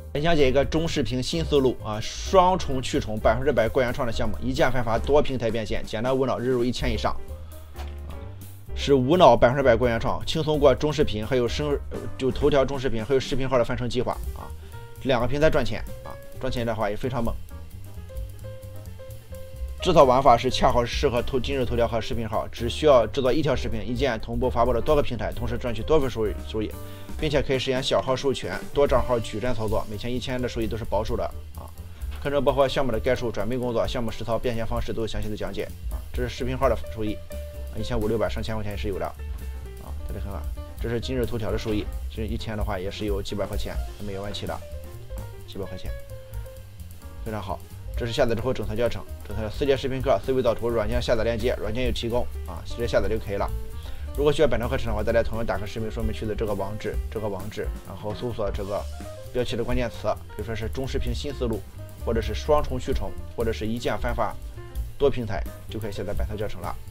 分享解一个中视频新思路啊，双重去重100%过原创的项目，一键翻发多平台变现，简单无脑，日入1000以上。是无脑100%过原创，轻松过中视频，还有就头条、中视频，还有视频号的分成计划啊，两个平台赚钱啊，赚钱的话也非常猛。这套玩法是恰好适合今日头条和视频号，只需要制作一条视频，一键同步发布到多个平台，同时赚取多份收益，并且可以实现小号授权、多账号矩阵操作，每天1000的收益都是保守的啊。课程包括项目的概述、准备工作、项目实操、变现方式都有详细的讲解啊。这是视频号的收益。1500、600上千块钱也是有的啊，大家看看，这是今日头条的收益，这一天的话也是有几百块钱，没有完期的，几百块钱，非常好。这是下载之后整套教程，整套4节视频课，思维导图，软件下载链接，软件有提供啊，直接下载就可以了。如果需要本套课程的话，大家同样打开视频说明区的这个网址，然后搜索这个标题的关键词，比如说是中视频新思路，或者是双重去重，或者是一键翻发多平台，就可以下载本套教程了。